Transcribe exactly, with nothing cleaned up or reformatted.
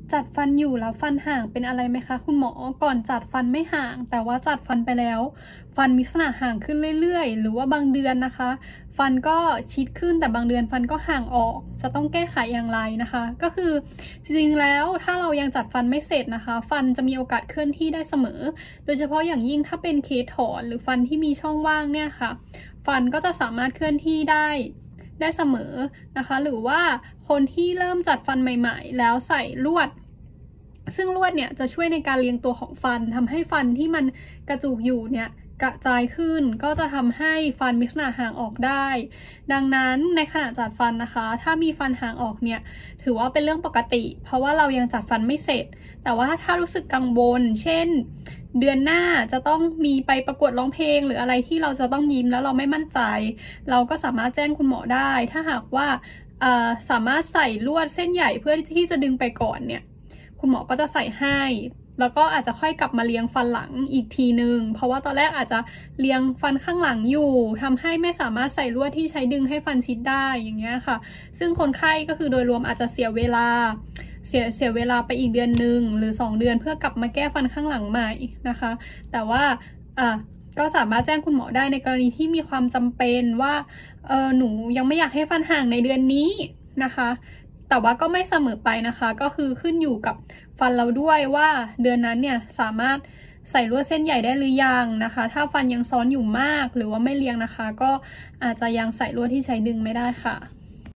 จัดฟันอยู่แล้วฟันห่างเป็นอะไรไหมคะคุณหมอก่อนจัดฟันไม่ห่างแต่ว่าจัดฟันไปแล้วฟันมีลักษณะห่างขึ้นเรื่อยๆหรือว่าบางเดือนนะคะฟันก็ชิดขึ้นแต่บางเดือนฟันก็ห่างออกจะต้องแก้ไขอย่างไรนะคะก็คือจริงๆแล้วถ้าเรายังจัดฟันไม่เสร็จนะคะฟันจะมีโอกาสเคลื่อนที่ได้เสมอโดยเฉพาะอย่างยิ่งถ้าเป็นเคสถอนหรือฟันที่มีช่องว่างเนี่ยค่ะฟันก็จะสามารถเคลื่อนที่ได้ได้เสมอนะคะหรือว่าคนที่เริ่มจัดฟันใหม่ๆแล้วใส่ลวดซึ่งลวดเนี่ยจะช่วยในการเรียงตัวของฟันทำให้ฟันที่มันกระจุกอยู่เนี่ยกระจายขึ้นก็จะทำให้ฟันมีลักษณะห่างออกได้ดังนั้นในขณะจัดฟันนะคะถ้ามีฟันห่างออกเนี่ยถือว่าเป็นเรื่องปกติเพราะว่าเรายังจัดฟันไม่เสร็จแต่ว่าถ้ารู้สึกกังวลเช่นเดือนหน้าจะต้องมีไปประกวดร้องเพลงหรืออะไรที่เราจะต้องยิ้มแล้วเราไม่มั่นใจเราก็สามารถแจ้งคุณหมอได้ถ้าหากว่าสามารถใส่ลวดเส้นใหญ่เพื่อที่จะดึงไปก่อนเนี่ยคุณหมอก็จะใส่ให้แล้วก็อาจจะค่อยกลับมาเลี้ยงฟันหลังอีกทีนึงเพราะว่าตอนแรกอาจจะเลี้ยงฟันข้างหลังอยู่ทำให้ไม่สามารถใส่ลวดที่ใช้ดึงให้ฟันชิดได้อย่างเงี้ยค่ะซึ่งคนไข้ก็คือโดยรวมอาจจะเสียเวลาเสียเสียเวลาไปอีกเดือนหนึ่งหรือสองเดือนเพื่อกลับมาแก้ฟันข้างหลังใหม่นะคะแต่ว่าอ่ะก็สามารถแจ้งคุณหมอได้ในกรณีที่มีความจำเป็นว่าเออหนูยังไม่อยากให้ฟันห่างในเดือนนี้นะคะแต่ว่าก็ไม่เสมอไปนะคะก็คือขึ้นอยู่กับฟันเราด้วยว่าเดือนนั้นเนี่ยสามารถใส่ลวดเส้นใหญ่ได้หรือยังนะคะถ้าฟันยังซ้อนอยู่มากหรือว่าไม่เรียงนะคะก็อาจจะยังใส่ลวดที่ใช้ดึงไม่ได้ค่ะ